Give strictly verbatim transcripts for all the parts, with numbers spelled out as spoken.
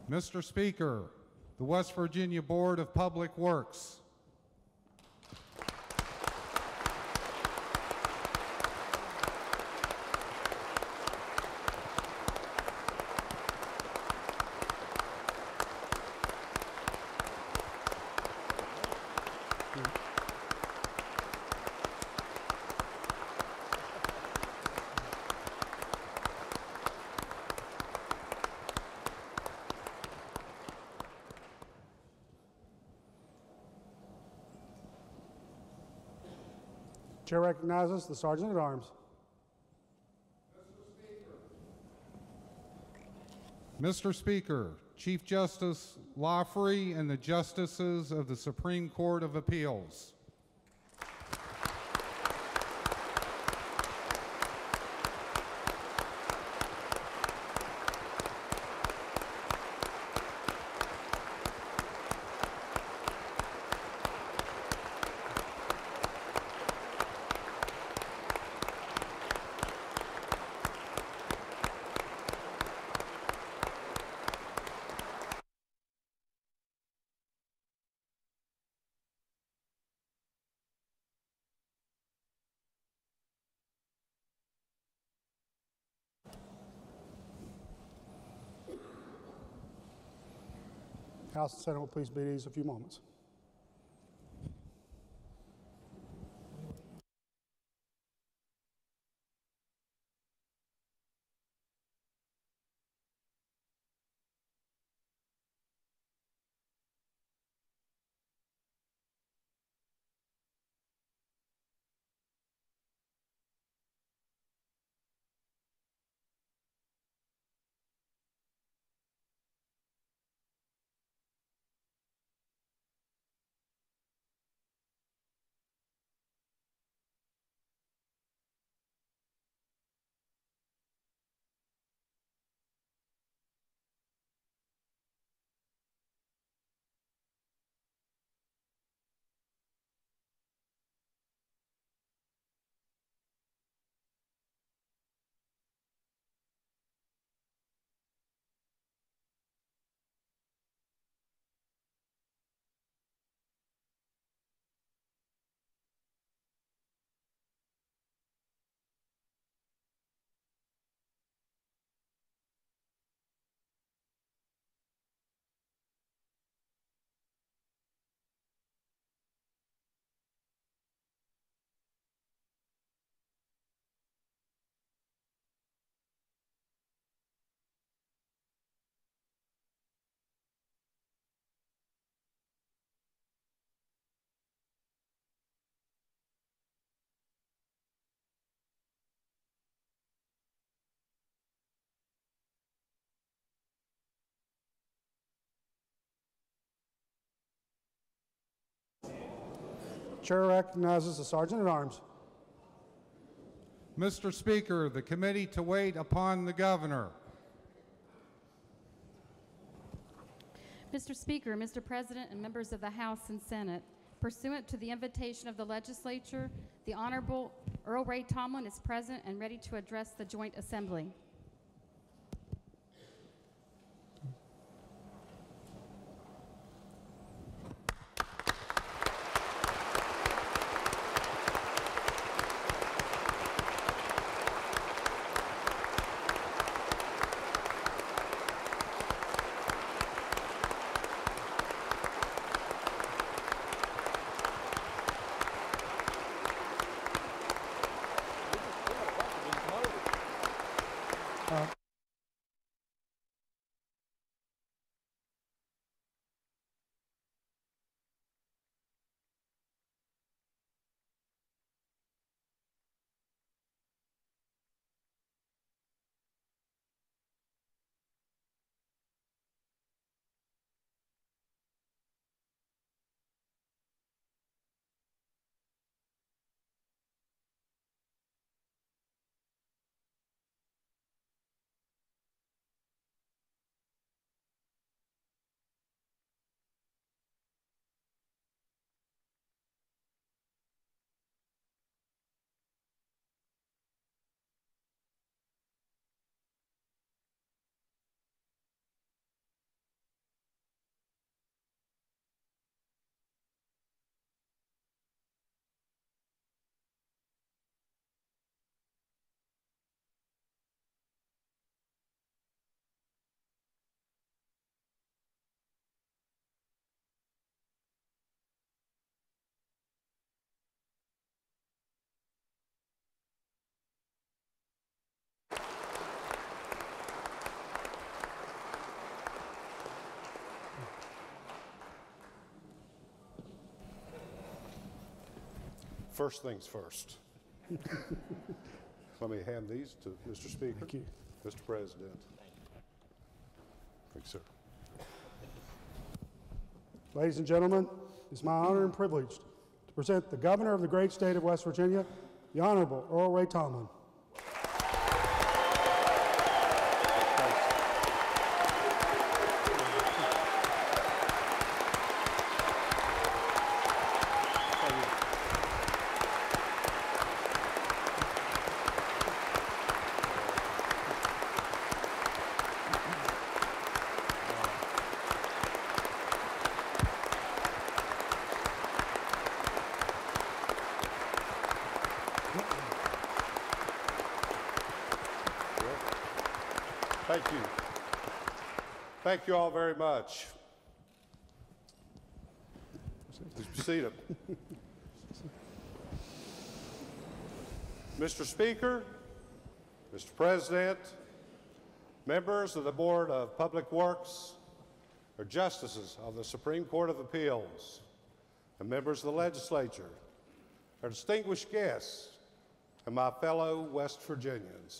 Mister Speaker, the West Virginia Board of Public Works. Chair recognizes the Sergeant at Arms. Mister Speaker, Chief Justice Lawfrey and the Justices of the Supreme Court of Appeals. House and Senate will please be at ease a few moments. Chair recognizes the Sergeant at Arms. Mister Speaker, the committee to wait upon the governor. Mister Speaker, Mister President, and members of the House and Senate, pursuant to the invitation of the Legislature, the Honorable Earl Ray Tomblin is present and ready to address the Joint Assembly. Uh, First things first. Let me hand these to Mister Speaker. Thank you. Mister President. Thank you, sir. Ladies and gentlemen, it's my honor and privilege to present the Governor of the great state of West Virginia, the Honorable Earl Ray Tomblin. Thank you. Thank you all very much. Please be seated. Mister Speaker, Mister President, members of the Board of Public Works, or justices of the Supreme Court of Appeals, and members of the Legislature, our distinguished guests, and my fellow West Virginians.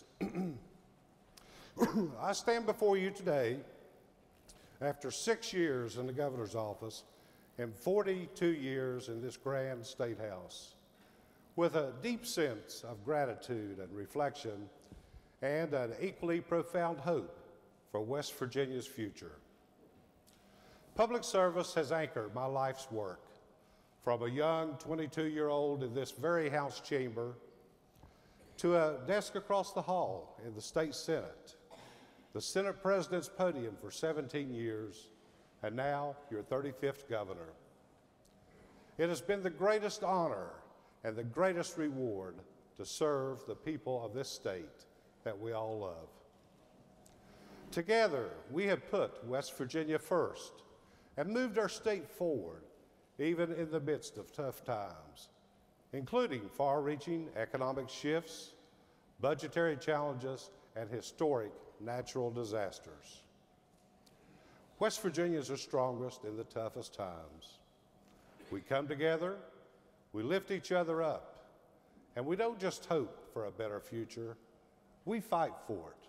I stand before you today after six years in the governor's office and forty-two years in this grand state house with a deep sense of gratitude and reflection and an equally profound hope for West Virginia's future. Public service has anchored my life's work from a young twenty-two-year-old in this very House chamber to a desk across the hall in the state Senate, the Senate President's podium for seventeen years, and now your thirty-fifth governor. It has been the greatest honor and the greatest reward to serve the people of this state that we all love. Together, we have put West Virginia first and moved our state forward, even in the midst of tough times, including far-reaching economic shifts, budgetary challenges, and historic natural disasters. West Virginians are strongest in the toughest times. We come together, we lift each other up, and we don't just hope for a better future, we fight for it.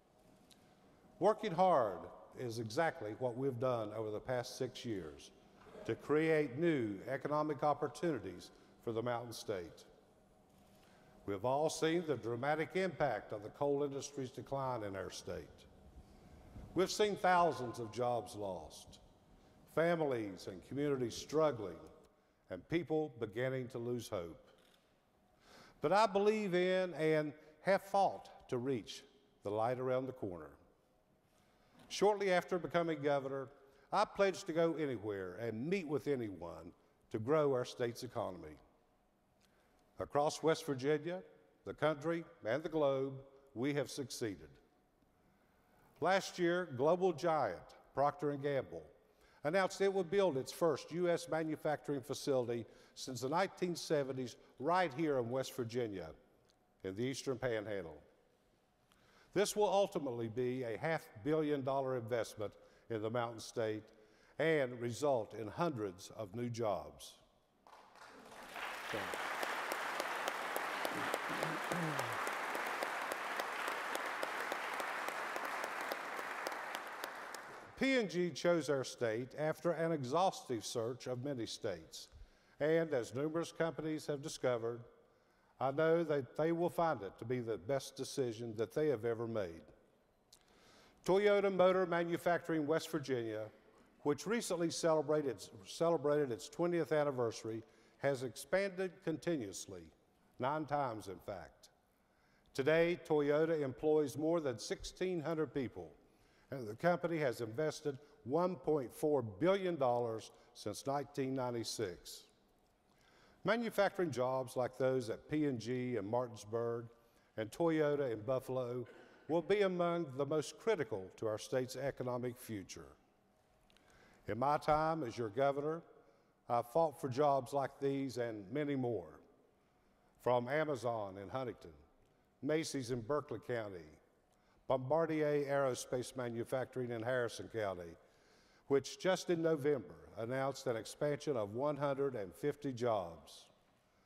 Working hard is exactly what we've done over the past six years to create new economic opportunities for the Mountain State. We've all seen the dramatic impact of the coal industry's decline in our state. We've seen thousands of jobs lost, families and communities struggling, and people beginning to lose hope. But I believe in and have fought to reach the light around the corner. Shortly after becoming governor, I pledged to go anywhere and meet with anyone to grow our state's economy. Across West Virginia, the country, and the globe, we have succeeded. Last year, global giant Procter and Gamble announced it would build its first U S manufacturing facility since the nineteen seventies right here in West Virginia in the Eastern Panhandle. This will ultimately be a half billion dollar investment in the Mountain State and result in hundreds of new jobs. So. P and G chose our state after an exhaustive search of many states, and as numerous companies have discovered, I know that they will find it to be the best decision that they have ever made. Toyota Motor Manufacturing West Virginia, which recently celebrated, celebrated its twentieth anniversary, has expanded continuously, nine times in fact. Today, Toyota employs more than sixteen hundred people, and the company has invested one point four billion dollars since nineteen ninety-six. Manufacturing jobs like those at P and G in Martinsburg and Toyota in Buffalo will be among the most critical to our state's economic future. In my time as your governor, I've fought for jobs like these and many more, from Amazon in Huntington, Macy's in Berkeley County, Bombardier Aerospace Manufacturing in Harrison County, which just in November announced an expansion of one hundred fifty jobs.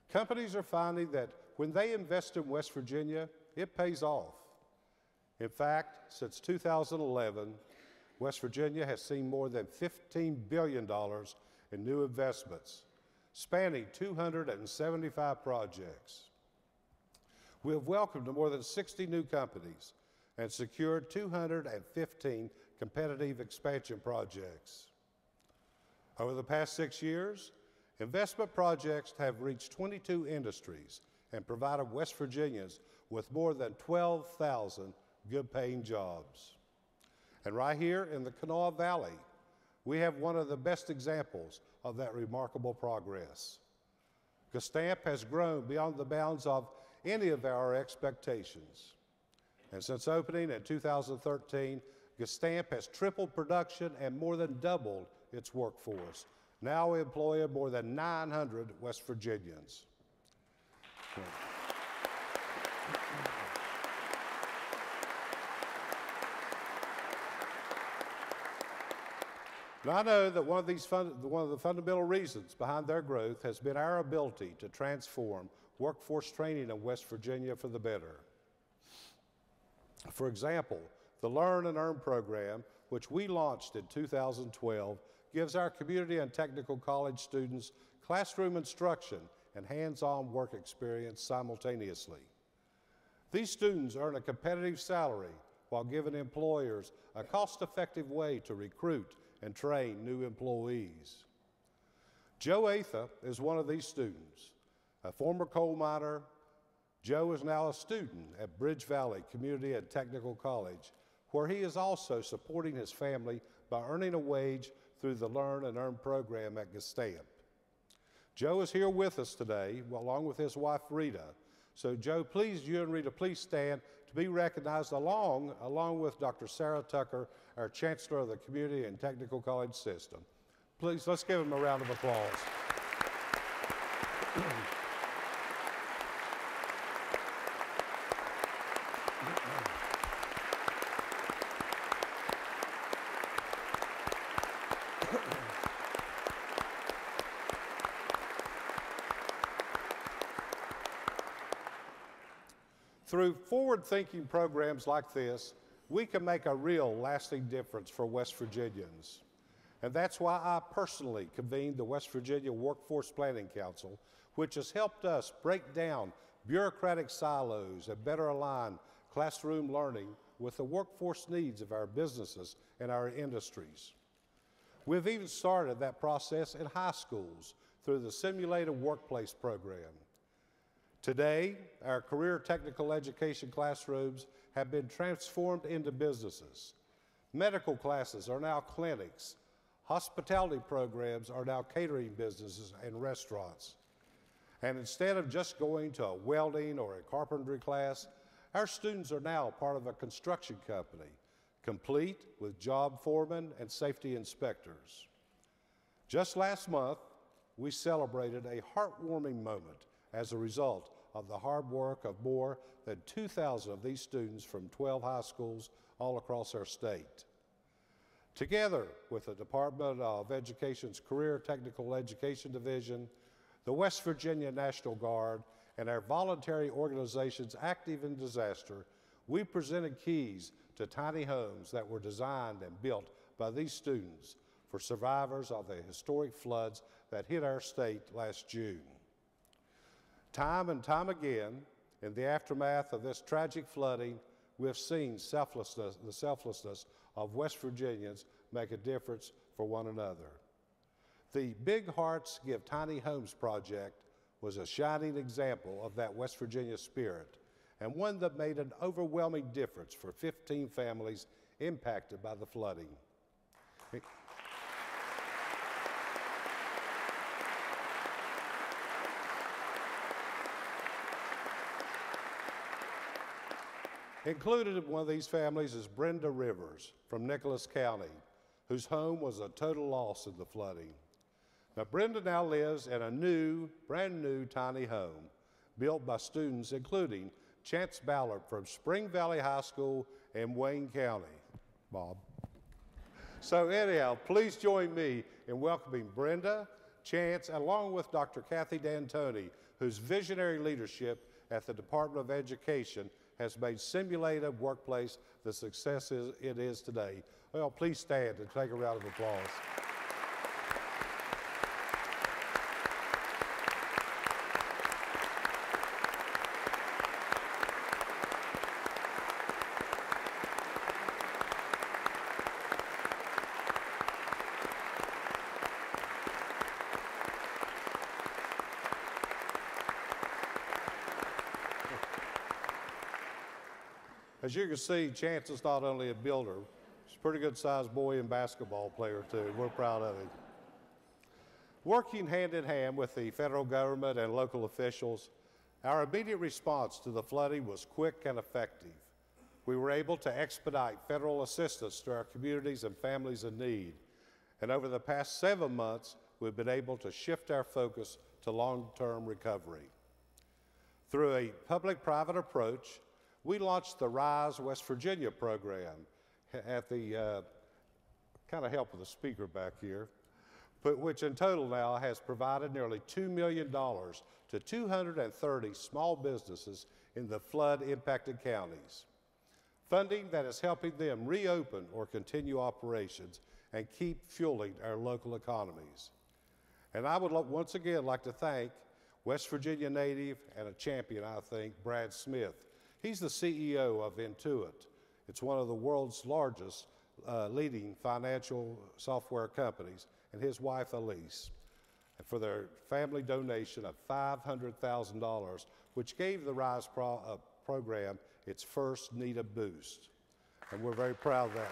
Companies are finding that when they invest in West Virginia, it pays off. In fact, since two thousand eleven, West Virginia has seen more than fifteen billion dollars in new investments, spanning two hundred seventy-five projects. We have welcomed more than sixty new companies and secured two hundred fifteen competitive expansion projects. Over the past six years, investment projects have reached twenty-two industries and provided West Virginians with more than twelve thousand good-paying jobs. And right here in the Kanawha Valley, we have one of the best examples of that remarkable progress. Gestamp has grown beyond the bounds of any of our expectations. And since opening in two thousand thirteen, Gestamp has tripled production and more than doubled its workforce, now employing more than nine hundred West Virginians. Now, I know that one of, these fun, one of the fundamental reasons behind their growth has been our ability to transform workforce training in West Virginia for the better. For example, the Learn and Earn program, which we launched in two thousand twelve, gives our community and technical college students classroom instruction and hands-on work experience simultaneously. These students earn a competitive salary while giving employers a cost-effective way to recruit and train new employees. Joe Atha is one of these students. A former coal miner, Joe is now a student at Bridge Valley Community and Technical College, where he is also supporting his family by earning a wage through the Learn and Earn program at Gestamp. Joe is here with us today, along with his wife, Rita. So Joe, please, you and Rita, please stand to be recognized along, along with Doctor Sarah Tucker, our Chancellor of the Community and Technical College System. Please, let's give him a round of applause. Through forward-thinking programs like this, we can make a real lasting difference for West Virginians. And that's why I personally convened the West Virginia Workforce Planning Council, which has helped us break down bureaucratic silos and better align classroom learning with the workforce needs of our businesses and our industries. We've even started that process in high schools through the Simulated Workplace program. Today, our career technical education classrooms have been transformed into businesses. Medical classes are now clinics. Hospitality programs are now catering businesses and restaurants. And instead of just going to a welding or a carpentry class, our students are now part of a construction company, complete with job foremen and safety inspectors. Just last month, we celebrated a heartwarming moment as a result of the hard work of more than two thousand of these students from twelve high schools all across our state. Together with the Department of Education's Career Technical Education Division, the West Virginia National Guard, and our voluntary organizations active in disaster, we presented keys to tiny homes that were designed and built by these students for survivors of the historic floods that hit our state last June. Time and time again, in the aftermath of this tragic flooding, we've seen selflessness, the selflessness of West Virginians make a difference for one another. The Big Hearts Give Tiny Homes project was a shining example of that West Virginia spirit, and one that made an overwhelming difference for fifteen families impacted by the flooding. Included in one of these families is Brenda Rivers from Nicholas County, whose home was a total loss in the flooding. Now, Brenda now lives in a new, brand new tiny home built by students including Chance Ballard from Spring Valley High School in Wayne County. Bob. So anyhow, please join me in welcoming Brenda, Chance, along with Doctor Kathy D'Antoni, whose visionary leadership at the Department of Education has made simulated workplace the success is, it is today. Well, please stand and take a round of applause. As you can see, Chance is not only a builder, he's a pretty good sized boy and basketball player too. We're proud of him. Working hand in hand with the federal government and local officials, our immediate response to the flooding was quick and effective. We were able to expedite federal assistance to our communities and families in need. And over the past seven months, we've been able to shift our focus to long-term recovery. Through a public-private approach, we launched the RISE West Virginia program at the uh, kind of help of the speaker back here, but which in total now has provided nearly two million dollars to two hundred thirty small businesses in the flood-impacted counties. Funding that is helping them reopen or continue operations and keep fueling our local economies. And I would once again like to thank West Virginia native and a champion, I think, Brad Smith. He's the C E O of Intuit. It's one of the world's largest uh, leading financial software companies, and his wife, Elise, for their family donation of five hundred thousand dollars, which gave the RISE pro uh, program its first needed boost. And we're very proud of that.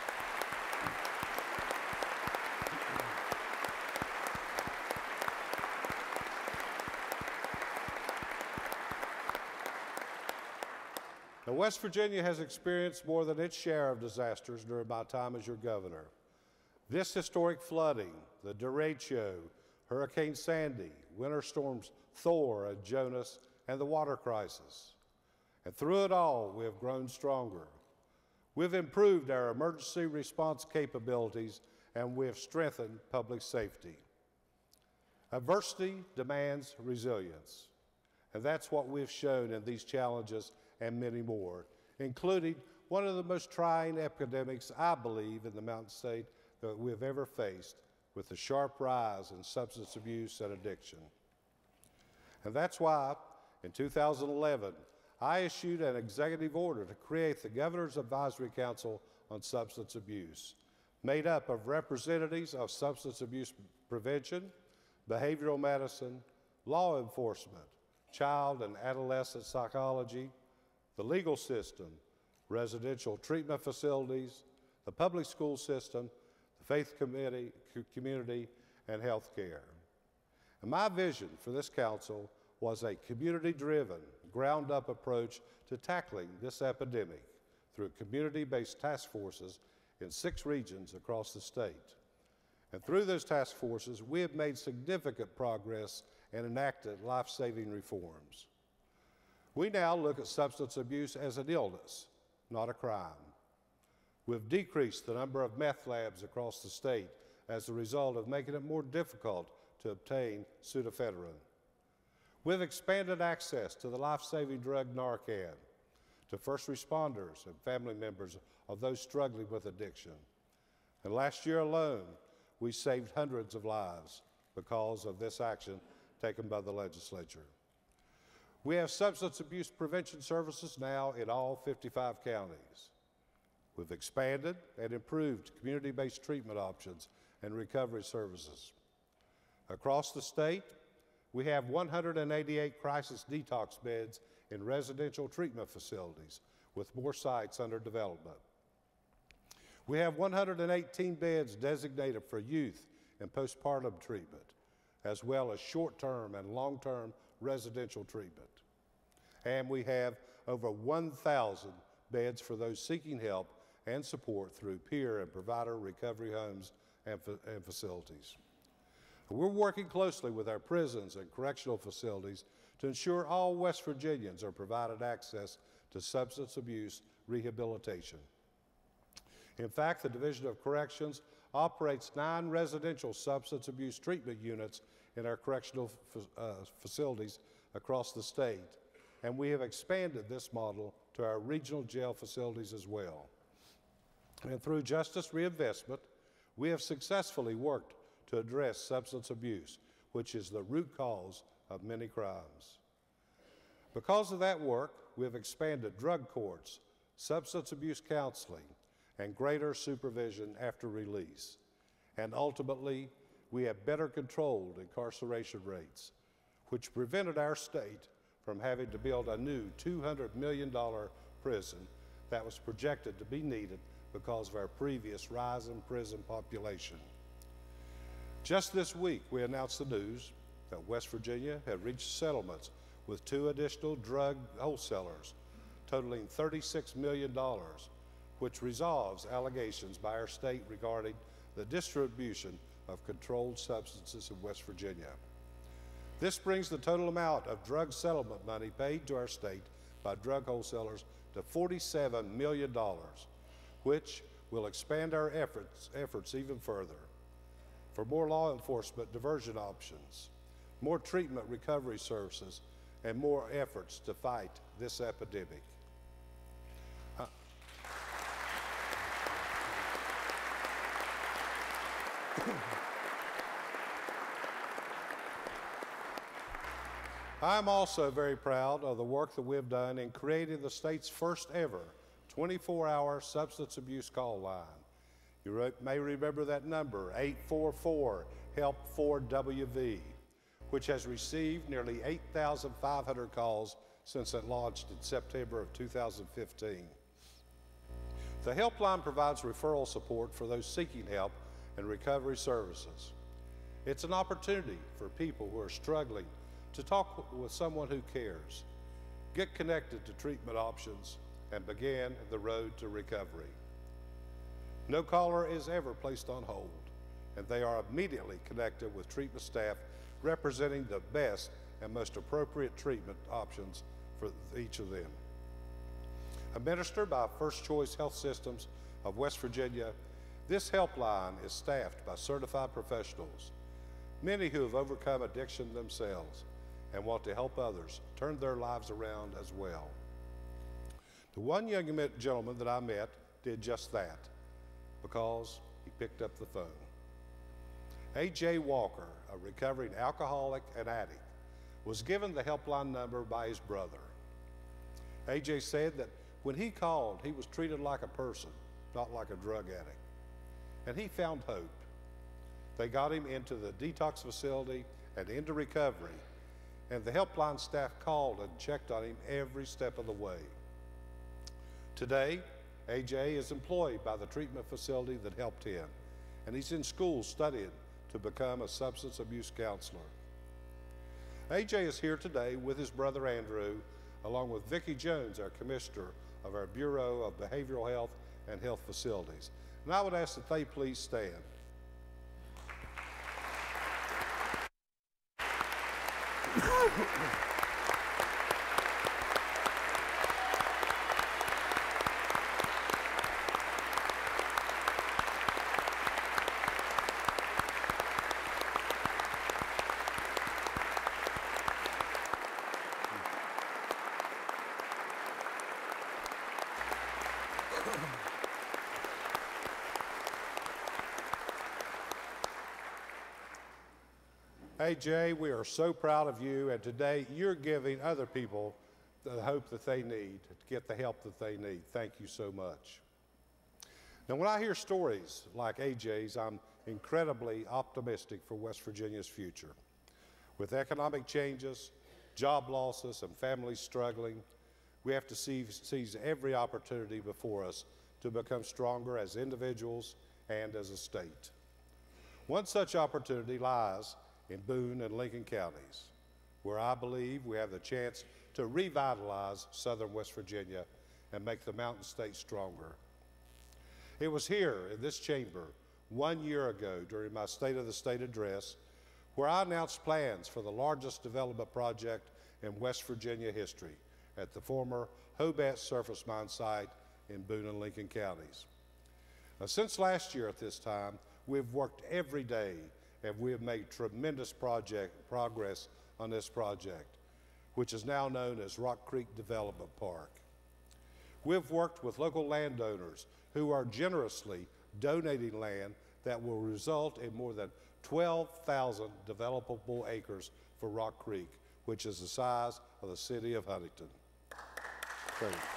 Now, West Virginia has experienced more than its share of disasters during my time as your governor. This historic flooding, the derecho, Hurricane Sandy, winter storms Thor and Jonas, and the water crisis. And through it all, we have grown stronger. We've improved our emergency response capabilities, and we have strengthened public safety. Adversity demands resilience, and that's what we've shown in these challenges and many more, including one of the most trying epidemics, I believe, in the Mountain State that we have ever faced, with the sharp rise in substance abuse and addiction. And that's why, in two thousand eleven, I issued an executive order to create the Governor's Advisory Council on Substance Abuse, made up of representatives of substance abuse prevention, behavioral medicine, law enforcement, child and adolescent psychology, the legal system, residential treatment facilities, the public school system, the faith committee, community, and health care. And my vision for this council was a community-driven, ground-up approach to tackling this epidemic through community-based task forces in six regions across the state. And through those task forces, we have made significant progress and enacted life-saving reforms. We now look at substance abuse as an illness, not a crime. We've decreased the number of meth labs across the state as a result of making it more difficult to obtain pseudoephedrine. We've expanded access to the life-saving drug Narcan to first responders and family members of those struggling with addiction. And last year alone, we saved hundreds of lives because of this action taken by the legislature. We have substance abuse prevention services now in all fifty-five counties. We've expanded and improved community-based treatment options and recovery services. Across the state, we have one hundred eighty-eight crisis detox beds in residential treatment facilities, with more sites under development. We have one hundred eighteen beds designated for youth and postpartum treatment, as well as short-term and long-term residential treatment. And we have over one thousand beds for those seeking help and support through peer and provider recovery homes and, and facilities. We're working closely with our prisons and correctional facilities to ensure all West Virginians are provided access to substance abuse rehabilitation. In fact, the Division of Corrections operates nine residential substance abuse treatment units in our correctional uh, facilities across the state, and we have expanded this model to our regional jail facilities as well. And through justice reinvestment, we have successfully worked to address substance abuse, which is the root cause of many crimes. Because of that work, we have expanded drug courts, substance abuse counseling, and greater supervision after release. And ultimately, we have better controlled incarceration rates, which prevented our state from having to build a new two hundred million dollar prison that was projected to be needed because of our previous rise in prison population. Just this week, we announced the news that West Virginia had reached settlements with two additional drug wholesalers, totaling thirty-six million dollars, which resolves allegations by our state regarding the distribution of controlled substances in West Virginia. This brings the total amount of drug settlement money paid to our state by drug wholesalers to forty-seven million dollars, which will expand our efforts, efforts even further for more law enforcement diversion options, more treatment recovery services, and more efforts to fight this epidemic. Uh, I'm also very proud of the work that we've done in creating the state's first ever twenty-four hour substance abuse call line. You re may remember that number, eight four four, help four W V, which has received nearly eight thousand five hundred calls since it launched in September of two thousand fifteen. The helpline provides referral support for those seeking help and recovery services. It's an opportunity for people who are struggling to talk with someone who cares, get connected to treatment options, and begin the road to recovery. No caller is ever placed on hold, and they are immediately connected with treatment staff representing the best and most appropriate treatment options for each of them. Administered by First Choice Health Systems of West Virginia, this helpline is staffed by certified professionals, many who have overcome addiction themselves and want to help others turn their lives around as well. The one young gentleman that I met did just that because he picked up the phone. A J Walker, a recovering alcoholic and addict, was given the helpline number by his brother. A J said that when he called, he was treated like a person, not like a drug addict. And he found hope. They got him into the detox facility and into recovery, and the helpline staff called and checked on him every step of the way. Today, A J is employed by the treatment facility that helped him, and he's in school studying to become a substance abuse counselor. A J is here today with his brother Andrew, along with Vicki Jones, our commissioner of our Bureau of Behavioral Health and Health Facilities. And I would ask that they please stand. A J, we are so proud of you, and today you're giving other people the hope that they need to get the help that they need. Thank you so much. Now, when I hear stories like A J's, I'm incredibly optimistic for West Virginia's future. With economic changes, job losses, and families struggling, we have to seize, seize every opportunity before us to become stronger as individuals and as a state. One such opportunity lies in Boone and Lincoln counties, where I believe we have the chance to revitalize southern West Virginia and make the Mountain State stronger. It was here in this chamber one year ago during my State of the State address where I announced plans for the largest development project in West Virginia history at the former Hobet surface mine site in Boone and Lincoln counties. Now, since last year at this time, we've worked every day and we have made tremendous project progress on this project. which is now known as Rock Creek Development Park. We've worked with local landowners who are generously donating land that will result in more than twelve thousand developable acres for Rock Creek, which is the size of the city of Huntington. Thank you.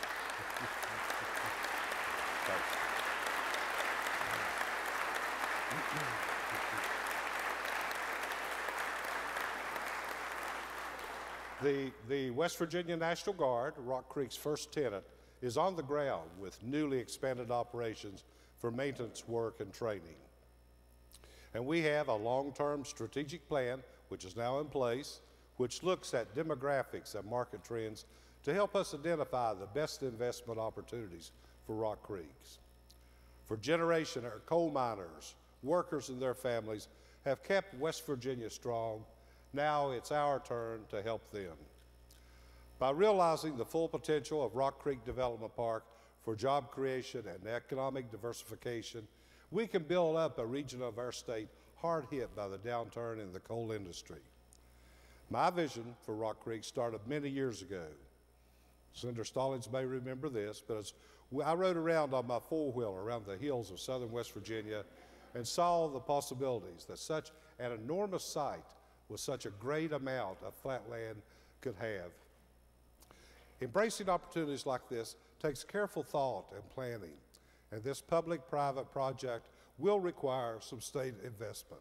The, the West Virginia National Guard, Rock Creek's first tenant, is on the ground with newly expanded operations for maintenance work and training. And we have a long-term strategic plan, which is now in place, which looks at demographics and market trends to help us identify the best investment opportunities for Rock Creeks. For generations, our coal miners, workers and their families have kept West Virginia strong. Now it's our turn to help them. By realizing the full potential of Rock Creek Development Park for job creation and economic diversification, we can build up a region of our state hard hit by the downturn in the coal industry. My vision for Rock Creek started many years ago. Senator Stallings may remember this, but as I rode around on my four-wheeler around the hills of southern West Virginia and saw the possibilities that such an enormous site with such a great amount of flat land could have. Embracing opportunities like this takes careful thought and planning, and this public-private project will require some state investment.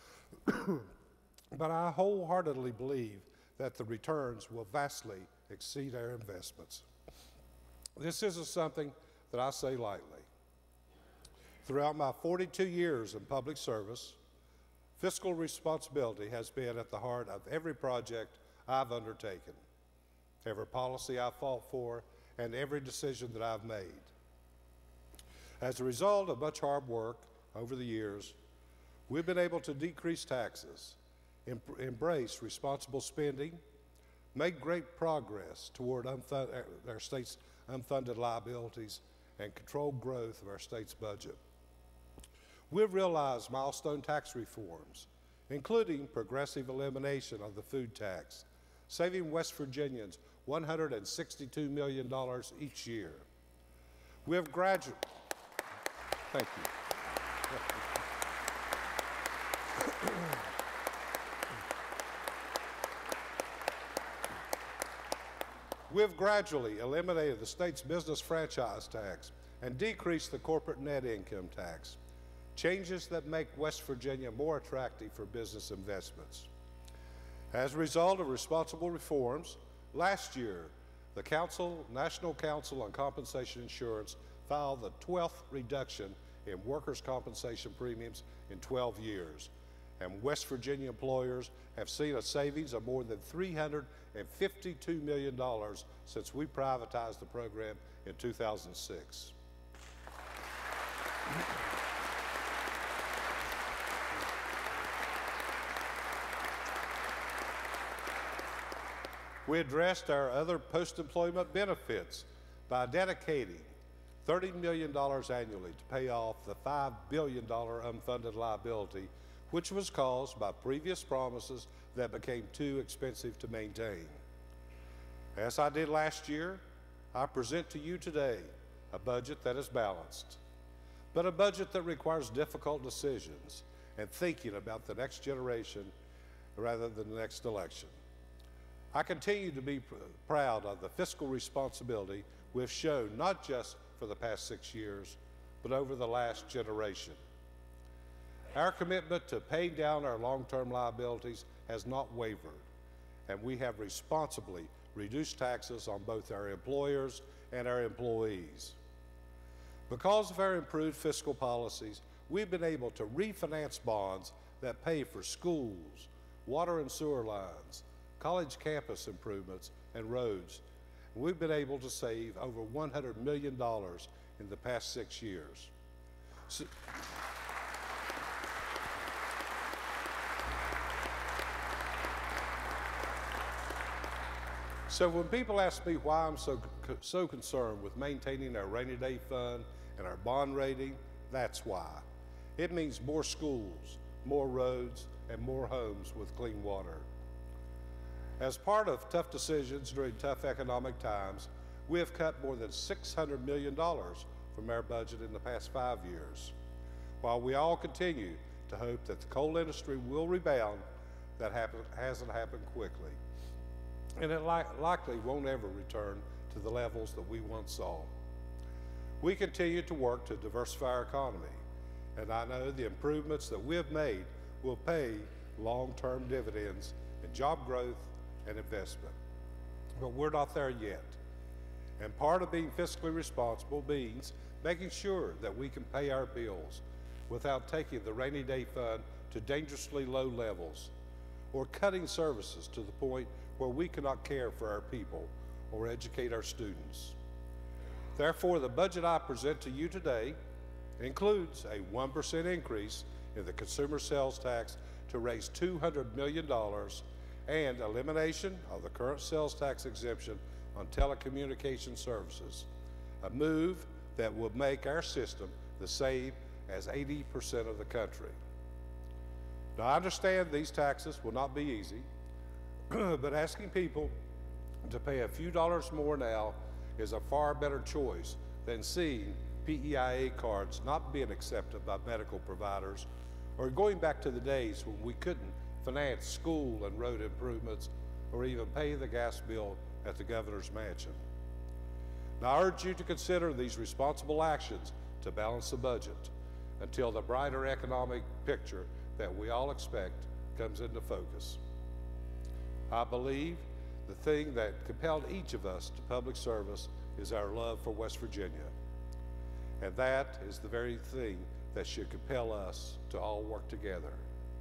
But I wholeheartedly believe that the returns will vastly exceed our investments. This isn't something that I say lightly. Throughout my forty-two years in public service, fiscal responsibility has been at the heart of every project I've undertaken, every policy I've fought for, and every decision that I've made. As a result of much hard work over the years, we've been able to decrease taxes, em embrace responsible spending, make great progress toward our state's unfunded liabilities, and control growth of our state's budget. We've realized milestone tax reforms, including progressive elimination of the food tax, saving West Virginians one hundred sixty-two million dollars each year. We have graduated. Thank you. We have gradually eliminated the state's business franchise tax and decreased the corporate net income tax, changes that make West Virginia more attractive for business investments. As a result of responsible reforms, last year, the Council, National Council on Compensation Insurance filed the twelfth reduction in workers' compensation premiums in twelve years. And West Virginia employers have seen a savings of more than three hundred fifty-two million dollars since we privatized the program in two thousand six. We addressed our other post-employment benefits by dedicating thirty million dollars annually to pay off the five billion dollars unfunded liability, which was caused by previous promises that became too expensive to maintain. As I did last year, I present to you today a budget that is balanced, but a budget that requires difficult decisions and thinking about the next generation rather than the next election. I continue to be pr proud of the fiscal responsibility we've shown not just for the past six years, but over the last generation. Our commitment to paying down our long-term liabilities has not wavered, and we have responsibly reduced taxes on both our employers and our employees. Because of our improved fiscal policies, we've been able to refinance bonds that pay for schools, water and sewer lines, college campus improvements, and roads. We've been able to save over one hundred million dollars in the past six years. So, so when people ask me why I'm so, so concerned with maintaining our rainy day fund and our bond rating, that's why. It means more schools, more roads, and more homes with clean water. As part of tough decisions during tough economic times, we have cut more than six hundred million dollars from our budget in the past five years. While we all continue to hope that the coal industry will rebound, that happen, hasn't happened quickly. And it li likely won't ever return to the levels that we once saw. We continue to work to diversify our economy, and I know the improvements that we have made will pay long-term dividends in job growth and investment. But we're not there yet. And part of being fiscally responsible means making sure that we can pay our bills without taking the rainy day fund to dangerously low levels, or cutting services to the point where we cannot care for our people or educate our students. Therefore, the budget I present to you today includes a one percent increase in the consumer sales tax to raise two hundred million dollars and elimination of the current sales tax exemption on telecommunication services, a move that will make our system the same as eighty percent of the country. Now, I understand these taxes will not be easy, but asking people to pay a few dollars more now is a far better choice than seeing P E I A cards not being accepted by medical providers, or going back to the days when we couldn't finance school and road improvements or even pay the gas bill at the governor's mansion. Now, I urge you to consider these responsible actions to balance the budget until the brighter economic picture that we all expect comes into focus. I believe the thing that compelled each of us to public service is our love for West Virginia. And that is the very thing that should compel us to all work together.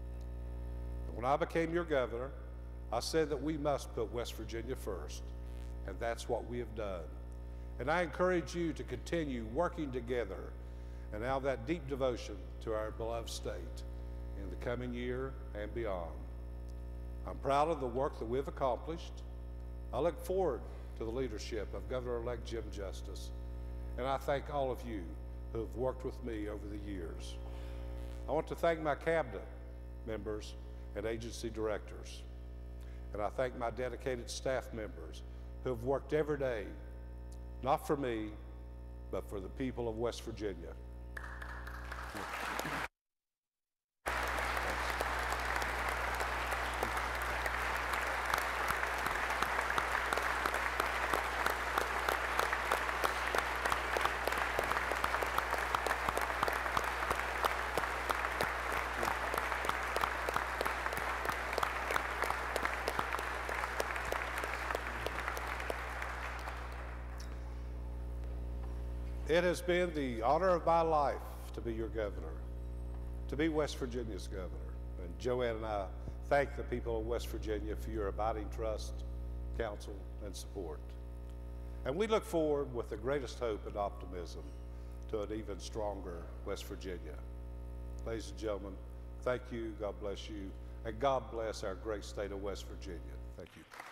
When I became your governor, I said that we must put West Virginia first, and that's what we have done. And I encourage you to continue working together and have that deep devotion to our beloved state in the coming year and beyond. I'm proud of the work that we've accomplished. I look forward to the leadership of Governor-elect Jim Justice, and I thank all of you who have worked with me over the years. I want to thank my cabinet members and agency directors, and I thank my dedicated staff members who have worked every day, not for me, but for the people of West Virginia. It has been the honor of my life to be your governor, to be West Virginia's governor. And Joanne and I thank the people of West Virginia for your abiding trust, counsel, and support. And we look forward with the greatest hope and optimism to an even stronger West Virginia. Ladies and gentlemen, thank you, God bless you, and God bless our great state of West Virginia. Thank you.